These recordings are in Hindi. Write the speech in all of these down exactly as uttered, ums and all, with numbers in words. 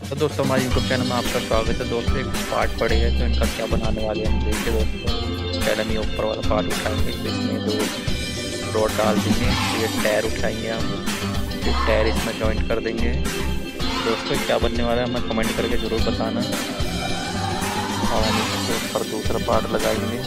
तो दोस्तों हमारे यूट्यूब चैनल में आपका स्वागत है। दोस्तों एक पार्ट पड़ेगा तो इनका क्या बनाने वाले हैं हम देखिए दोस्तों। पहले हम ये ऊपर वाला पार्ट उठाएंगे, तो इसमें दो रॉड डाल देंगे। ये टायर उठाएंगे हम, फिर टायर इसमें जॉइंट कर देंगे। दोस्तों क्या बनने वाला है हमें कमेंट करके ज़रूर बताना। और हम इसके ऊपर दूसरा पार्ट लगाएंगे,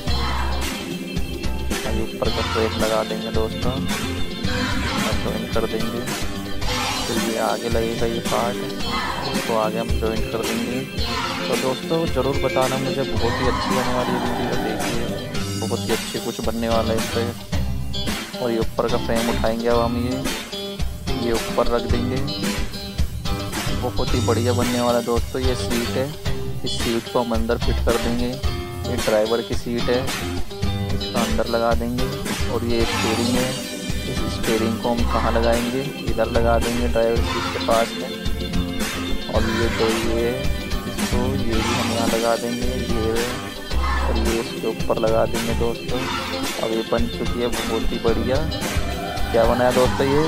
अभी ऊपर का फ्रेम लगा देंगे दोस्तों, जॉइंट कर देंगे। फिर ये आगे लगेगा ये पार्ट, इसको आगे हम जॉइंट कर देंगे। तो दोस्तों ज़रूर बताना मुझे, बहुत ही अच्छी होने वाली वीडियो देखिए, बहुत ही अच्छी कुछ बनने वाला है इस पर। और ये ऊपर का फ्रेम उठाएंगे, अब हम ये ये ऊपर रख देंगे। बहुत ही बढ़िया बनने वाला है दोस्तों। ये सीट है, इस सीट को हम अंदर फिट कर देंगे। ये ड्राइवर की सीट है, इसका अंदर लगा देंगे। और ये स्टीयरिंग है, इस स्टीयरिंग को हम कहाँ लगाएंगे, इधर लगा देंगे ड्राइवर सीट के पास में। और ये तो ये इसको ये भी हम यहाँ लगा देंगे, ये और ये इसके ऊपर लगा देंगे दोस्तों। अब ये बन चुकी है बहुत ही बढ़िया। क्या बनाया दोस्तों, ये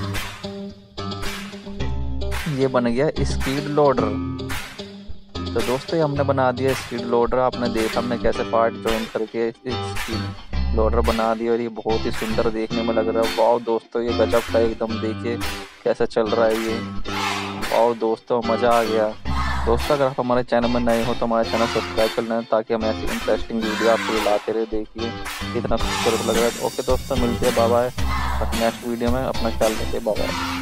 ये बन गया स्कीड लोडर। तो दोस्तों ये हमने बना दिया स्कीड लोडर। आपने देखा हमने कैसे पार्ट जॉइन करके स्कीड लोडर बना दिया, और ये बहुत ही सुंदर देखने में लग रहा है। वाह दोस्तों ये गजब का एकदम, देखिए कैसा चल रहा है ये। और दोस्तों मज़ा आ गया। दोस्तों अगर आप हमारे चैनल में नए हो तो हमारे चैनल सब्सक्राइब कर लें, ताकि हम ऐसी इंटरेस्टिंग वीडियो आपको लाते रहे। देखिए कितना खूबसूरत लग रहा है। ओके दोस्तों, मिलते हैं, बाय बाय नेक्स्ट वीडियो में। अपना ख्याल रखिए, बाय बाय।